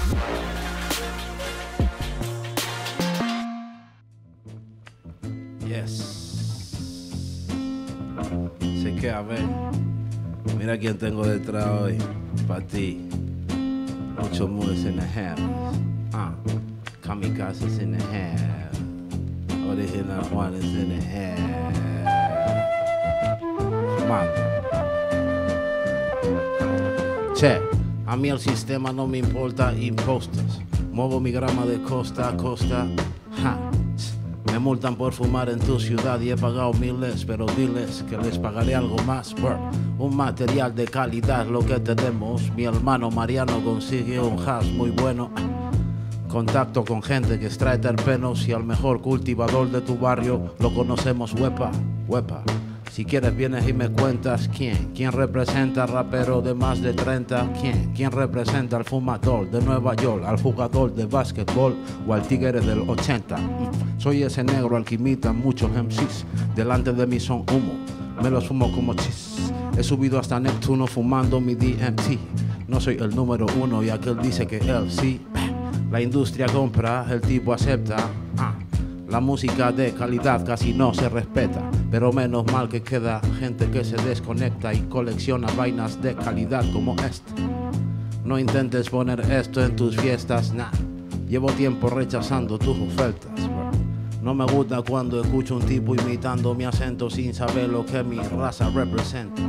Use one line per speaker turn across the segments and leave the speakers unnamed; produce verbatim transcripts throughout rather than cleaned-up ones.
Yes. Sé que, a ver, mira quién tengo detrás hoy, para ti. Mucho moves in the house. Uh, kamikazes in the house. Original Juanes in the house. Man. Che, a mí el sistema no me importa impostos. Muevo mi grama de costa a costa. Ja. Me multan por fumar en tu ciudad y he pagado miles, pero diles que les pagaré algo más por un material de calidad, lo que tenemos. Mi hermano Mariano consigue un hash muy bueno. Contacto con gente que extrae terpenos y al mejor cultivador de tu barrio lo conocemos, huepa, huepa. Si quieres vienes y me cuentas quién, quién representa al rapero de más de treinta, quién, quién representa al fumador de Nueva York, al jugador de básquetbol o al tigre del ochenta. Soy ese negro al que imitan muchos M Cs, delante de mí son humo, me los fumo como chis. He subido hasta Neptuno fumando mi D M T, no soy el número uno y aquel dice que él sí. La industria compra, el tipo acepta. Ah. La música de calidad casi no se respeta, pero menos mal que queda gente que se desconecta y colecciona vainas de calidad como esta. No intentes poner esto en tus fiestas, nah. Llevo tiempo rechazando tus ofertas, bro. No me gusta cuando escucho un tipo imitando mi acento sin saber lo que mi raza representa.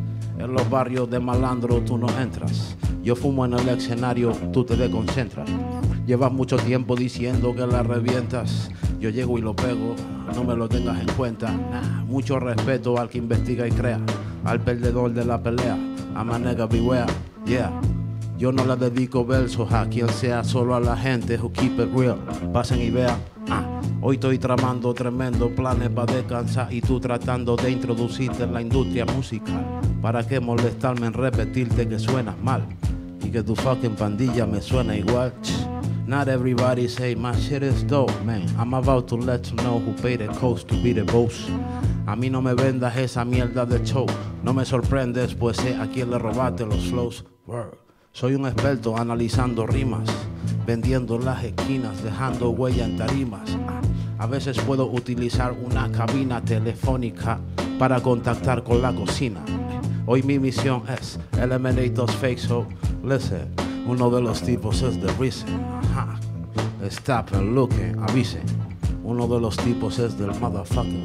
En los barrios de malandro tú no entras. Yo fumo en el escenario, tú te desconcentras. Llevas mucho tiempo diciendo que la revientas. Yo llego y lo pego, no me lo tengas en cuenta. Nah, mucho respeto al que investiga y crea, al perdedor de la pelea, a my nigga beware, yeah. Yo no le dedico versos a quien sea, solo a la gente who keep it real. Pasen y vean, ah. Hoy estoy tramando tremendo planes para descansar y tú tratando de introducirte en la industria musical. ¿Para qué molestarme en repetirte que suenas mal y que tu fucking pandilla me suena igual? Not everybody say my shit is dope, man. I'm about to let you know who paid the cost to be the boss. A mí no me vendas esa mierda de show. No me sorprendes, pues sé a quién le robaste los flows. Word. Soy un experto analizando rimas, vendiendo las esquinas, dejando huella en tarimas. A veces puedo utilizar una cabina telefónica para contactar con la cocina. Hoy mi misión es eliminate those fakes, so listen. Uno de los tipos es The Reason. Ajá. Stop and looking, avisen. Uno de los tipos es del motherfucking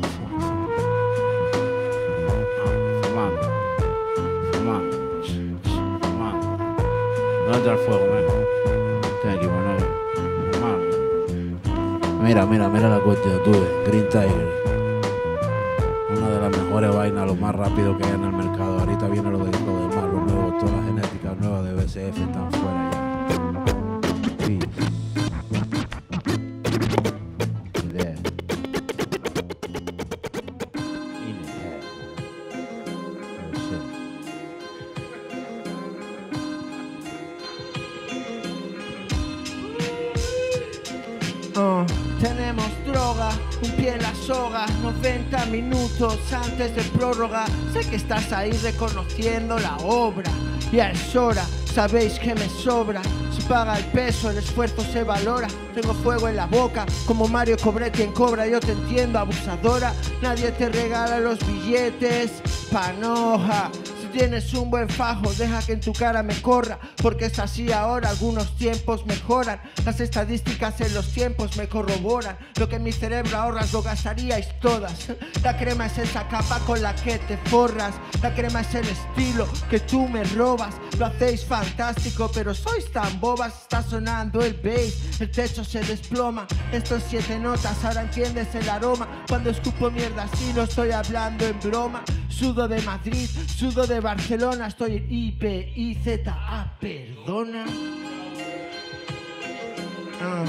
fumando, fumando, fumando. No es del fuego, man. Thank you, man. Fumando. Mira, mira, mira la cuestión, tú ves. Green Tiger. Una de las mejores vainas, lo más rápido que hay en el mercado. Ahorita viene lo de lo demás, lo nuevo, todas las genéticas nuevas de B C F están fuera ya. Sí. Yeah. In the head. Oh, shit.
Oh, tenemos droga, un pie en la soga, noventa minutos antes de prórroga. Sé que estás ahí reconociendo la obra, ya es hora, sabéis que me sobra. Se paga el peso, el esfuerzo se valora. Tengo fuego en la boca, como Mario Cobretti en Cobra. Yo te entiendo, abusadora. Nadie te regala los billetes, panoja. Tienes un buen fajo, deja que en tu cara me corra, porque es así ahora, algunos tiempos mejoran. Las estadísticas en los tiempos me corroboran. Lo que en mi cerebro ahorras lo gastaríais todas. La crema es esa capa con la que te forras. La crema es el estilo que tú me robas. Lo hacéis fantástico, pero sois tan bobas. Está sonando el bass, el techo se desploma. Estos siete notas, ahora entiendes el aroma. Cuando escupo mierda así no estoy hablando en broma. Sudo de Madrid, sudo de Barcelona, estoy en I P I Z A, perdona. Ah.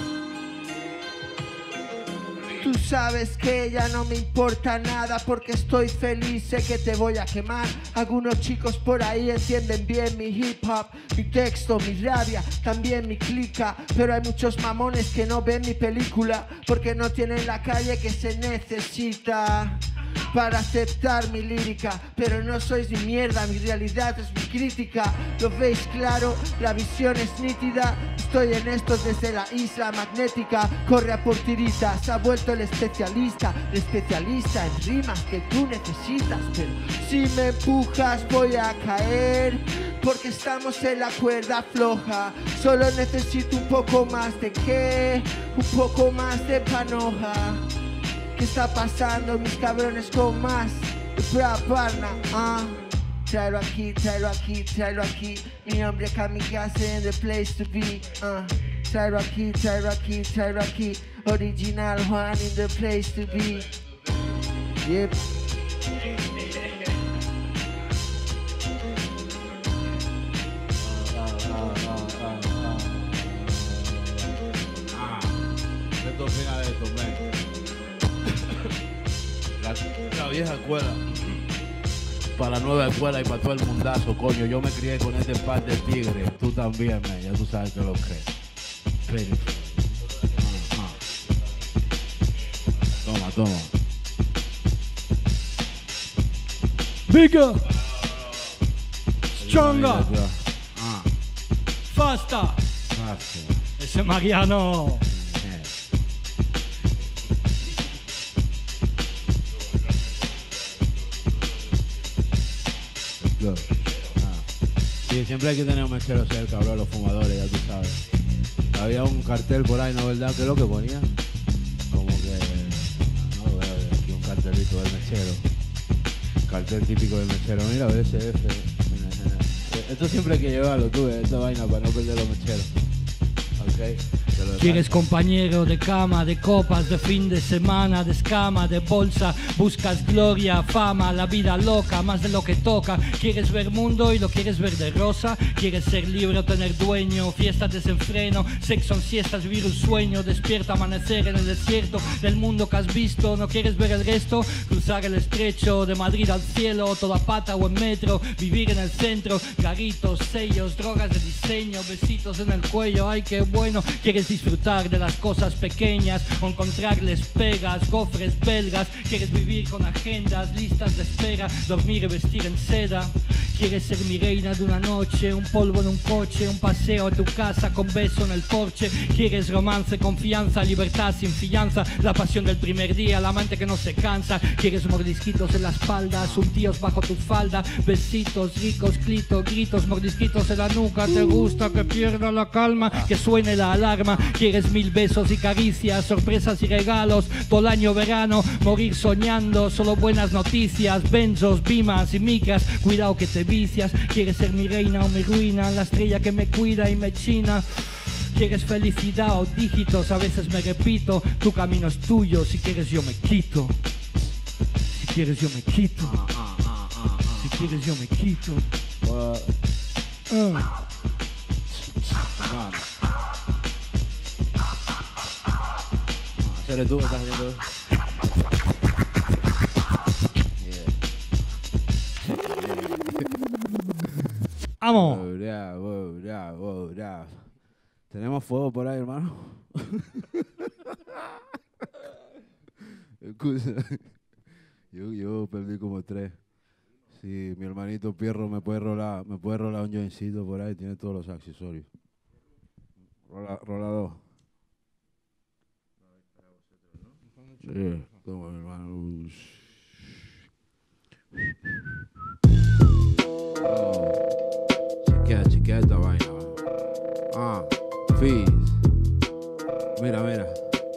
Tú sabes que ya no me importa nada porque estoy feliz, sé que te voy a quemar. Algunos chicos por ahí entienden bien mi hip hop, mi texto, mi rabia, también mi clica. Pero hay muchos mamones que no ven mi película porque no tienen la calle que se necesita. para aceptar mi lírica, pero no sois ni mierda, mi realidad es mi crítica. ¿Lo veis claro? La visión es nítida. Estoy en esto desde la isla magnética. Corre a por tiritas, se ha vuelto el especialista, el especialista en rimas que tú necesitas. Pero si me empujas voy a caer, porque estamos en la cuerda floja. Solo necesito un poco más de qué, un poco más de panoja. ¿Qué está pasando, mis cabrones, con más de Praparna? Ah, tráelo aquí, tráelo aquí, tráelo aquí. Mi hombre kamikaze in the place to be. Ah, tráelo aquí, tráelo aquí, tráelo aquí. Original Juan in the place to be. Yep.
¿Qué tú opinas de esto, man? La, la vieja escuela para la nueva escuela y para todo el mundazo, coño. Yo me crié con este par de tigres. Tú también, man. Ya tú sabes que lo crees. Pero, uh, uh. Toma, toma.
Bigger, stronger,
Ah,
faster.
fácil.
Ese Mariano.
Ah. Sí, siempre hay que tener un mechero cerca, bro, los fumadores, ya tú sabes. Había un cartel por ahí, ¿no, verdad? ¿Qué es lo que ponía? Como que... No veo aquí un cartelito del mechero. Cartel típico del mechero. Mira, B S F. Esto siempre hay que llevarlo, tú, esta vaina, para no perder los mecheros. Ok.
Quieres compañero de cama, de copas, de fin de semana, de escama, de bolsa. Buscas gloria, fama, la vida loca, más de lo que toca. Quieres ver mundo y lo quieres ver de rosa. Quieres ser libre o tener dueño, fiestas desenfreno, sexo en siestas, vivir un sueño. Despierta, amanecer en el desierto del mundo que has visto. No quieres ver el resto, cruzar el estrecho de Madrid al cielo, toda pata o en metro. Vivir en el centro, garitos, sellos, drogas de diseño, besitos en el cuello, ay qué bueno. Quieres disfrutar de las cosas pequeñas o encontrarles pegas, gofres belgas. Quieres vivir con agendas, listas de espera, dormir y vestir en seda. Quieres ser mi reina de una noche, un polvo en un coche, un paseo a tu casa con beso en el porche. Quieres romance, confianza, libertad sin fianza, la pasión del primer día, la amante que no se cansa. Quieres mordisquitos en la espalda, untíos bajo tu falda, besitos ricos, clitos, gritos, mordisquitos en la nuca. Te gusta que pierda la calma, que suene la alarma. Quieres mil besos y caricias, sorpresas y regalos, todo el año verano, morir soñando, solo buenas noticias, benzos, bimas y micras, cuidado que te vicias. Quieres ser mi reina o mi ruina, la estrella que me cuida y me china. Quieres felicidad o dígitos, a veces me repito, tu camino es tuyo, si quieres yo me quito. Si quieres yo me quito. Si quieres yo me quito. Uh.
¿Eres tú que estás haciendo?
¡Vamos!
Wow, yeah, wow, yeah, wow, yeah. ¿Tenemos fuego por ahí, hermano? Excusa. Yo, yo perdí como tres. Si mi hermanito Pierro me puede rolar, me puede rolar un joincito por ahí, tiene todos los accesorios. Rola, rola dos. Sí, toma, mi hermano. Oh. Chequea, chequea esta vaina. Ah, Fizz. Mira, mira.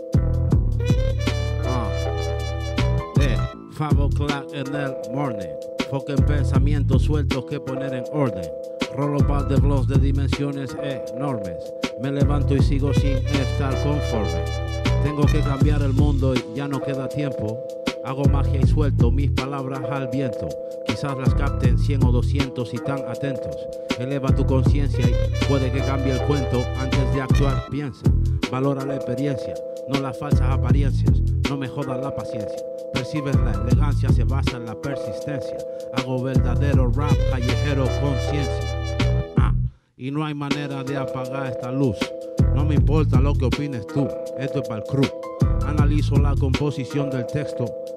Ah. Eh, five o'clock in the morning. Fucking pensamientos sueltos que poner en orden. Rolo par de vlogs de dimensiones enormes. Me levanto y sigo sin estar conforme. Tengo que cambiar el mundo y ya no queda tiempo. Hago magia y suelto mis palabras al viento. Quizás las capten cien o doscientos y tan atentos. Eleva tu conciencia y puede que cambie el cuento. Antes de actuar, piensa. Valora la experiencia, no las falsas apariencias. No me jodas la paciencia. Percibes la elegancia, se basa en la persistencia. Hago verdadero rap, callejero, conciencia. Ah, y no hay manera de apagar esta luz. No me importa lo que opines tú, esto es para el crew. Analizo la composición del texto,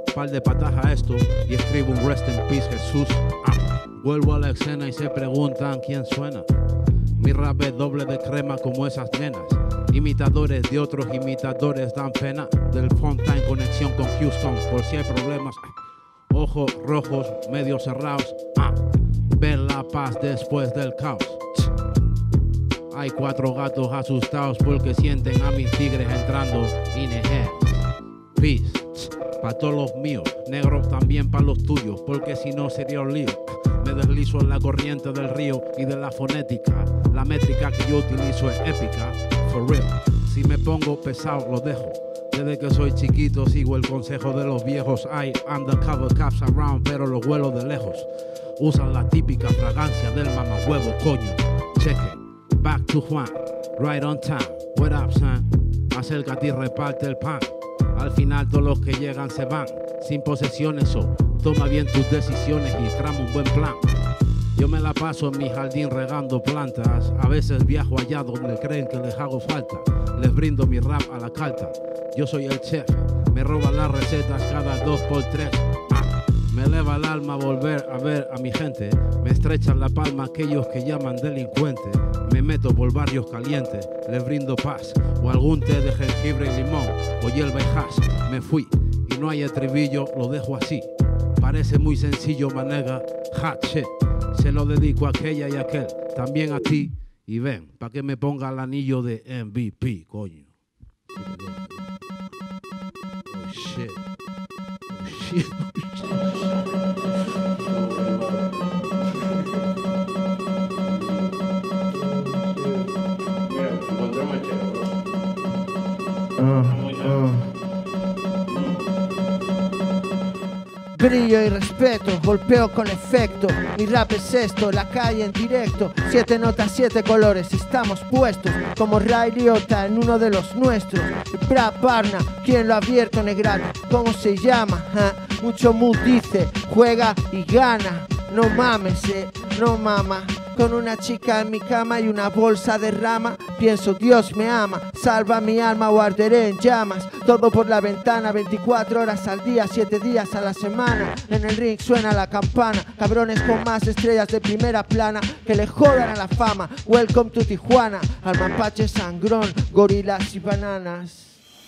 Par de patas a esto y escribo un rest in peace Jesús. Ah, vuelvo a la escena y se preguntan quién suena. Mi rap es doble de crema como esas nenas. Imitadores de otros imitadores dan pena. Del Fonta en conexión con Houston por si hay problemas. Ojos rojos, medio cerrados. Ah, ver la paz después del caos. Hay cuatro gatos asustados porque sienten a mis tigres entrando in the head. Peace, pa' todos los míos, negros también pa' los tuyos, porque si no sería un lío. Me deslizo en la corriente del río y de la fonética. La métrica que yo utilizo es épica, for real. Si me pongo pesado lo dejo. Desde que soy chiquito sigo el consejo de los viejos. Hay undercover cops around, pero los huelo de lejos. Usan la típica fragancia del mamahuevo, coño. Cheque, back to Juan, right on time. What up, son? Acércate y reparte el pan. Al final todos los que llegan se van, sin posesiones o toma bien tus decisiones y trama un buen plan. Yo me la paso en mi jardín regando plantas. A veces viajo allá donde creen que les hago falta. Les brindo mi rap a la carta. Yo soy el chef, me roban las recetas cada dos por tres. Ah, me eleva el alma volver a ver a mi gente. Me estrechan la palma aquellos que llaman delincuentes. Me meto por barrios calientes, les brindo paz. O algún té de jengibre y limón, o hierba y hash. Me fui y no hay estribillo, lo dejo así. Parece muy sencillo, manega, hot shit. Se lo dedico a aquella y a aquel, también a ti. Y ven, pa' que me ponga el anillo de M V P, coño. Oh shit. Oh shit.
Uh, uh. Brillo y respeto, golpeo con efecto. Mi rap es esto, la calle en directo. Siete notas, siete colores, estamos puestos como Ray Liotta en uno de los nuestros. Bra Parna, ¿quién lo ha abierto, negrata? ¿Cómo se llama? ¿Ah? Mucho mood dice, juega y gana. No mames, eh, no mama. Con una chica en mi cama y una bolsa de rama. Pienso, Dios me ama, salva mi alma o arderé en llamas. Todo por la ventana, veinticuatro horas al día, siete días a la semana. En el ring suena la campana. Cabrones con más estrellas de primera plana, que le jodan a la fama. Welcome to Tijuana. Al mapache sangrón, gorilas y bananas.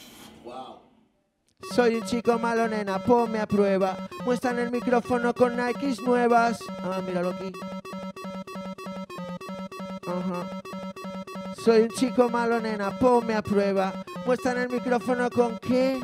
Soy un chico malo, nena, ponme a prueba. Muestran el micrófono con Nikes nuevas. Ah, míralo aquí. Ajá. Soy un chico malo, nena, ponme a prueba. Muestran el micrófono con qué.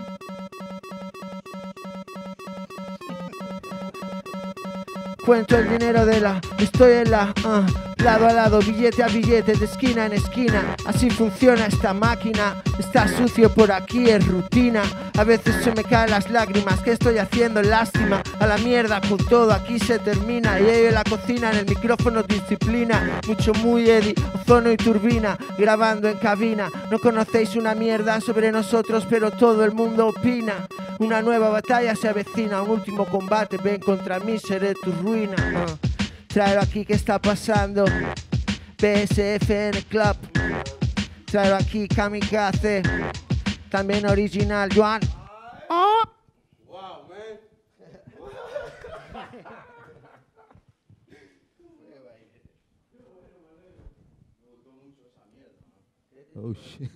Cuento el dinero de la, estoy en la, uh, lado a lado, billete a billete, de esquina en esquina. Así funciona esta máquina. Está sucio por aquí, es rutina. A veces se me caen las lágrimas, ¿qué estoy haciendo? Lástima, a la mierda con todo, aquí se termina. Y ello en la cocina, en el micrófono disciplina. Mucho muy Eddie, ozono y turbina, grabando en cabina. No conocéis una mierda sobre nosotros, pero todo el mundo opina. Una nueva batalla se avecina, un último combate, ven contra mí, seré tu ruina. Uh. Traigo aquí, ¿qué está pasando? P S F N Club. Traigo aquí Kamikaze, también original, Joan. Oh.
Wow, man. Oh shit.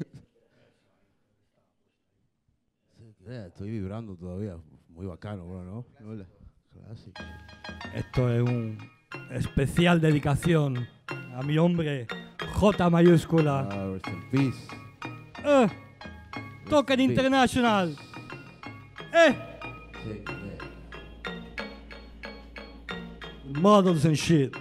Yeah, estoy vibrando todavía. Muy bacano, bro, ¿no? Clásico.
Esto es un especial dedicación a mi hombre J mayúscula.
Uh, rest in peace.
Eh, Token
Rest in
International.
peace.
Eh,
Sí, yeah.
models and shit.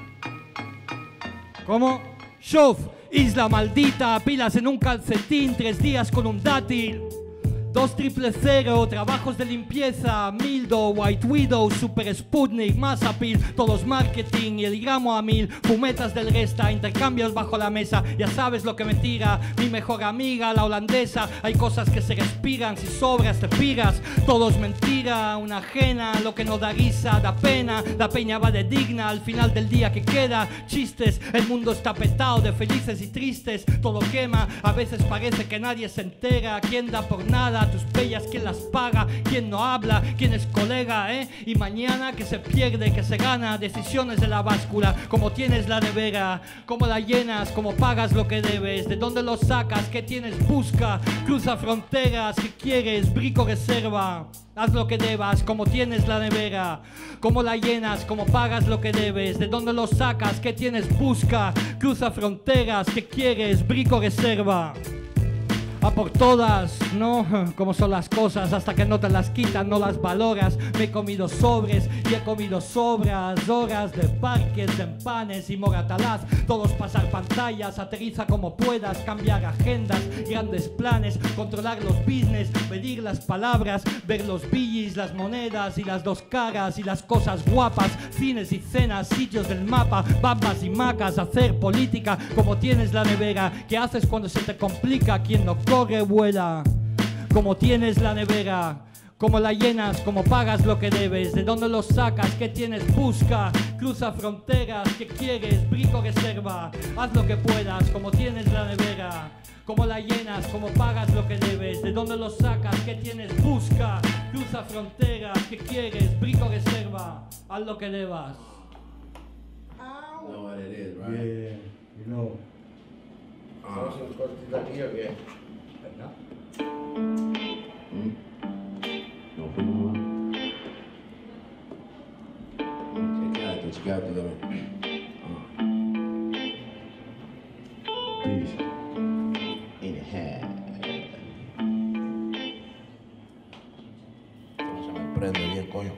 ¿Cómo? Shof, isla maldita, pilas en un calcetín, tres días con un dátil. Dos triple cero, trabajos de limpieza, Mildo, White Widow, Super Sputnik, Mazapil, todos marketing y el gramo a mil, fumetas del Resta, intercambios bajo la mesa, ya sabes lo que me tira, mi mejor amiga, la holandesa, hay cosas que se respiran, si sobras te piras, todo es mentira, una ajena, lo que no da risa, da pena, la peña va de digna, al final del día que queda, chistes, el mundo está petado de felices y tristes, todo quema, a veces parece que nadie se entera, quien da por nada, gana? Tus pellas, ¿quién las paga? ¿Quién no habla? ¿Quién es colega, eh? Y mañana que se pierde, que se gana. Decisiones de la báscula, como tienes la nevera, cómo la llenas, cómo pagas lo que debes, de dónde lo sacas, qué tienes, busca, cruza fronteras, qué quieres, brico reserva. Haz lo que debas, como tienes la nevera, cómo la llenas, cómo pagas lo que debes, de dónde lo sacas, qué tienes, busca, cruza fronteras, qué quieres, brico reserva. A por todas, ¿no? Como son las cosas, hasta que no te las quitan, no las valoras. Me he comido sobres y he comido sobras, horas de parques, de empanes y moratalaz. Todos pasar pantallas, aterriza como puedas, cambiar agendas, grandes planes, controlar los business, medir las palabras, ver los billis, las monedas y las dos caras y las cosas guapas, cines y cenas, sitios del mapa, bambas y macas, hacer política como tienes la nevera. ¿Qué haces cuando se te complica? ¿Quién no corre, vuela? Como tienes la nevera, cómo la llenas, cómo pagas lo que debes, de dónde lo sacas, qué tienes, busca, cruza fronteras, qué quieres, brico reserva. Haz lo que puedas, como tienes la nevera, cómo la llenas, cómo pagas lo que debes, de dónde lo sacas, qué tienes, busca, cruza fronteras, qué quieres, brico reserva. Haz lo que debas.
You know what it is, right?
Yeah, you know.
Ah. Mm. No fuimos más. Chequeate, chequeate también. Ah. Dice. In the head. No se me prende bien, coño.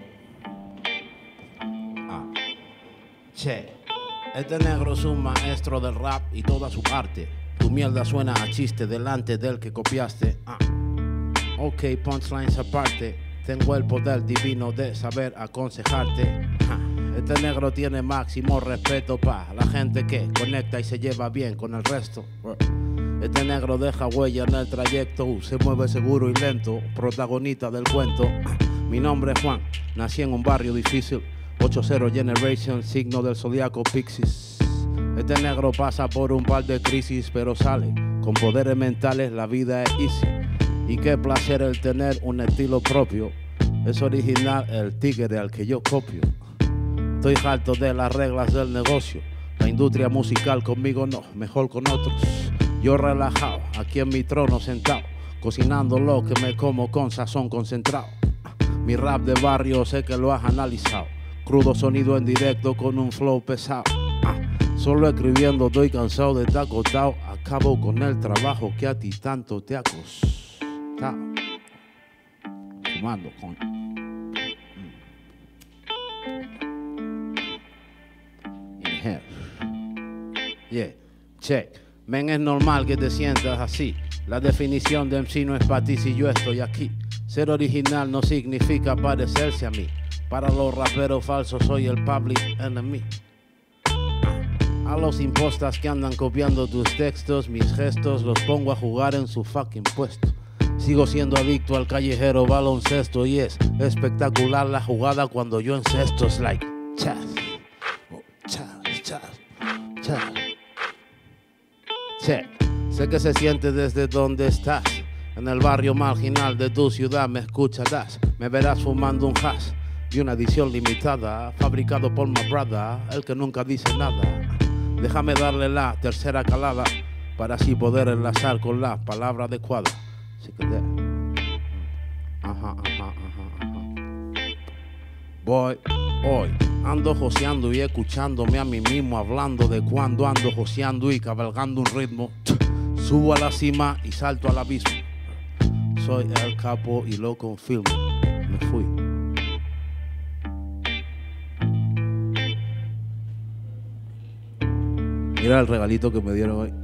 Ah. Che. Este negro es un maestro del rap y toda su arte. Tu mierda suena a chiste delante del que copiaste. Ah. Ok, punchlines aparte. Tengo el poder divino de saber aconsejarte. Ah. Este negro tiene máximo respeto pa' la gente que conecta y se lleva bien con el resto. Este negro deja huella en el trayecto, se mueve seguro y lento, protagonista del cuento. Ah. Mi nombre es Juan, nací en un barrio difícil. ocho cero Generation, signo del zodiaco Piscis. Este negro pasa por un par de crisis, pero sale con poderes mentales, la vida es easy. Y qué placer el tener un estilo propio. Es original el tigre al que yo copio. Estoy harto de las reglas del negocio. La industria musical conmigo no, mejor con otros. Yo relajado, aquí en mi trono sentado, cocinando lo que me como con sazón concentrado. Mi rap de barrio sé que lo has analizado. Crudo sonido en directo con un flow pesado. Ah, solo escribiendo estoy cansado de estar acostado. Acabo con el trabajo que a ti tanto te ha costado. Fumando, coño. Inhale. Yeah, check. Men, es normal que te sientas así. La definición de M C no es para ti si yo estoy aquí. Ser original no significa parecerse a mí. Para los raperos falsos soy el public enemy. A los impostas que andan copiando tus textos, mis gestos los pongo a jugar en su fucking puesto. Sigo siendo adicto al callejero baloncesto y es espectacular la jugada cuando yo encesto. Es like chas, oh, chas, chas, chas. Check. Sé que se siente desde donde estás. En el barrio marginal de tu ciudad me escucharás. Me verás fumando un hash de una edición limitada, fabricado por my brother, el que nunca dice nada. Déjame darle la tercera calada para así poder enlazar con la palabra adecuada. Así que de... Ajá, ajá, ajá, ajá. Voy, hoy ando joseando y escuchándome a mí mismo, hablando de cuando ando joseando y cabalgando un ritmo. Subo a la cima y salto al abismo. Soy el capo y lo confirmo. Me fui. Mira el regalito que me dieron hoy.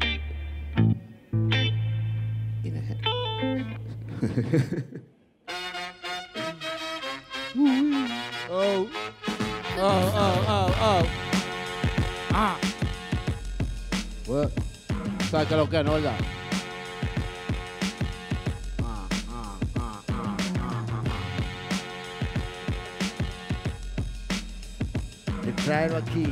Oh, oh, oh, oh, oh.
Ah. Bueno, ¿sabes qué es lo que es, no, verdad? Ah, ah, ah, ah, ah, ah.
Te traigo aquí.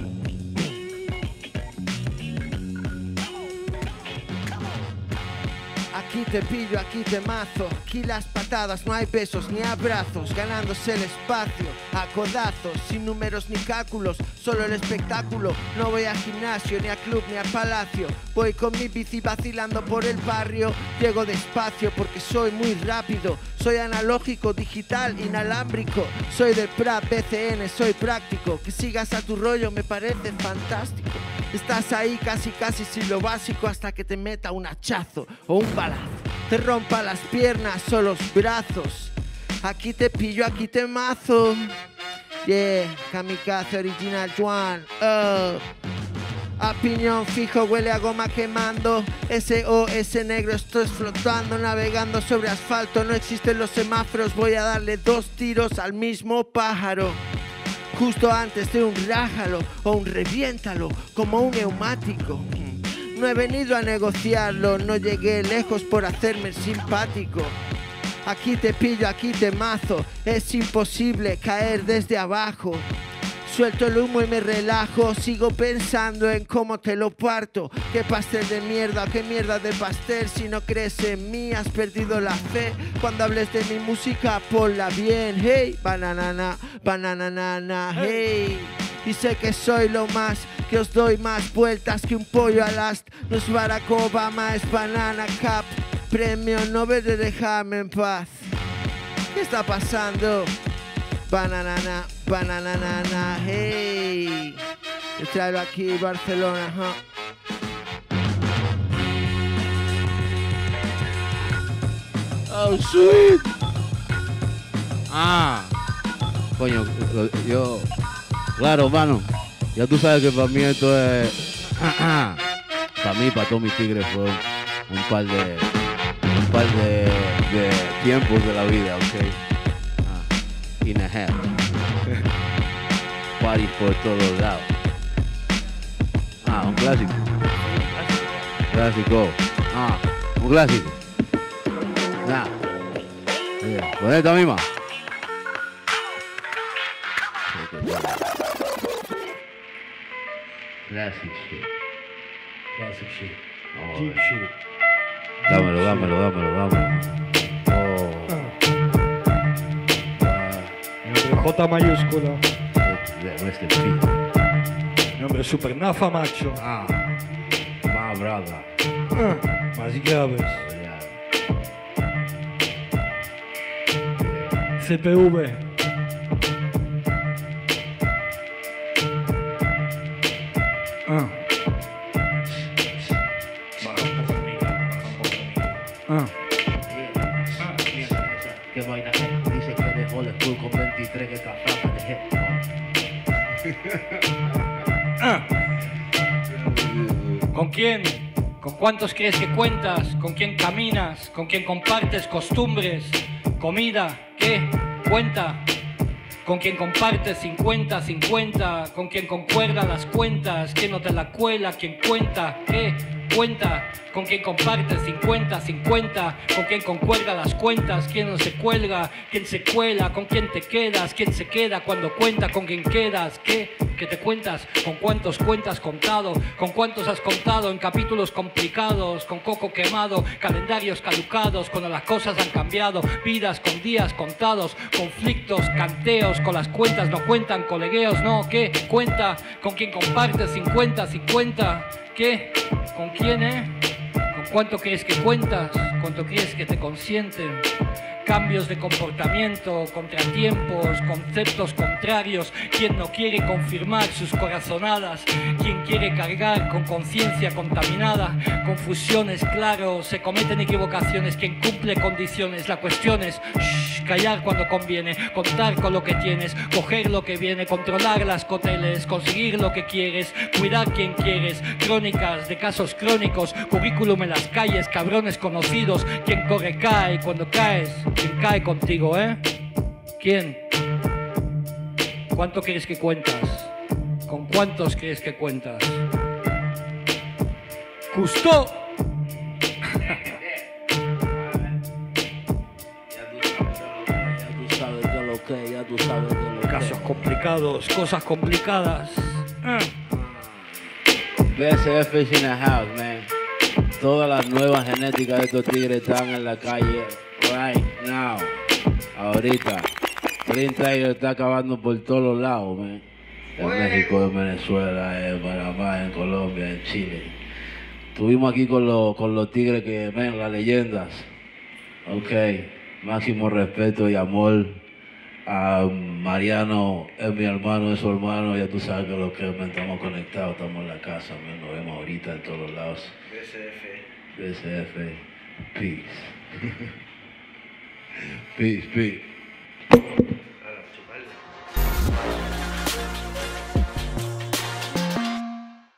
Aquí te pillo, aquí te mazo. Aquí las patadas, no hay besos ni abrazos. Ganándose el espacio, a codazos. Sin números ni cálculos, solo el espectáculo. No voy a gimnasio, ni a club, ni a palacio. Voy con mi bici vacilando por el barrio. Llego despacio porque soy muy rápido. Soy analógico, digital, inalámbrico. Soy del Prat, B C N, soy práctico. Que sigas a tu rollo me parece fantástico. Estás ahí casi casi sin lo básico hasta que te meta un hachazo o un balazo. Te rompa las piernas o los brazos. Aquí te pillo, aquí te mazo. Yeah, kamikaze original Juan. Oh. A piñón fijo, huele a goma quemando. S O S negro, estoy flotando, navegando sobre asfalto. No existen los semáforos, voy a darle dos tiros al mismo pájaro. Justo antes de un rájalo o un reviéntalo, como un neumático. No he venido a negociarlo, no llegué lejos por hacerme el simpático. Aquí te pillo, aquí te mazo, es imposible caer desde abajo. Suelto el humo y me relajo, sigo pensando en cómo te lo parto. Qué pastel de mierda, qué mierda de pastel. Si no crees en mí, has perdido la fe. Cuando hables de mi música, ponla bien. Hey, bananana, bananana, hey. Y sé que soy lo más, que os doy más vueltas que un pollo al ast. No es Barack Obama, es Banana Cup. Premio Nobel de dejarme en paz. ¿Qué está pasando? Bananana, bananana, hey. Te traigo aquí Barcelona, huh?
Oh, sweet. Ah, coño, yo, claro, mano, ya tú sabes que para mí esto es, para mí, para todos mis tigres fue un par de, un par de, de tiempos de la vida, ok. In a half. Party por todos lados. Ah, un clásico. Clásico. Ah, un clásico. Nah. Yeah. Con esta misma. Classic shit.
Classic shit.
Oh,
Deep shit.
dámelo, dámelo, dámelo, dámelo. Oh.
J mayúscula.
Rest in peace.
Nombre super nafa, macho.
Ah, my brother.
Ah, más graves.
Yeah.
C P V. Ah. Baja un poco el micro, baja un poco el micro. Ah.
Qué vaina, dice que dejó el school con veintitrés que cafaba de hip
Ah. ¿Con quién? ¿Con cuántos crees que cuentas? ¿Con quién caminas? ¿Con quién compartes costumbres? ¿Comida? ¿Qué? ¿Cuenta? ¿Con quién compartes cincuenta cincuenta? ¿Con quién concuerda las cuentas? ¿Quién no te la cuela? ¿Quién cuenta? ¿Qué? Cuenta. ¿Con quién compartes cincuenta cincuenta? ¿Con quién concuerda las cuentas? ¿Quién no se cuelga? ¿Quién se cuela? ¿Con quién te quedas? ¿Quién se queda cuando cuenta? ¿Con quién quedas? ¿Qué? ¿Qué te cuentas? ¿Con cuántos cuentas contado? ¿Con cuántos has contado en capítulos complicados? Con coco quemado, calendarios caducados, cuando las cosas han cambiado, vidas con días contados, conflictos, canteos, con las cuentas no cuentan, colegueos, no, ¿qué? Cuenta, ¿con quién compartes cincuenta cincuenta? ¿Qué? ¿Con quién, eh? ¿Con cuánto crees que cuentas? ¿Cuánto crees que te consienten? Cambios de comportamiento, contratiempos, conceptos contrarios. ¿Quién no quiere confirmar sus corazonadas? ¿Quién quiere cargar con conciencia contaminada? Confusiones, claro, se cometen equivocaciones. ¿Quién cumple condiciones? La cuestión es shh, callar cuando conviene, contar con lo que tienes, coger lo que viene, controlar las coteles, conseguir lo que quieres, cuidar quien quieres. Crónicas de casos crónicos, currículum en las calles, cabrones conocidos. ¿Quién corre cae cuando caes? ¿Quién cae contigo, eh? ¿Quién? ¿Cuánto crees que cuentas? ¿Con cuántos crees que cuentas? ¡Custó!
Ya tú sabes de lo que, ya tú sabes de lo que.
Casos complicados, cosas complicadas. Ah.
B S F is in the house, man. todas las nuevas genéticas de estos tigres están en la calle right now. Ahorita. Green Tiger está acabando por todos los lados, man. En México, en Venezuela, en Panamá, en Colombia, en Chile. Estuvimos aquí con los, con los tigres que, ven, las leyendas. Ok, máximo respeto y amor a Mariano, es mi hermano, es su hermano, ya tú sabes que los que me estamos conectados, estamos en la casa, man, nos vemos ahorita en todos los lados.
B S F.
B S F, peace. Peace, peace.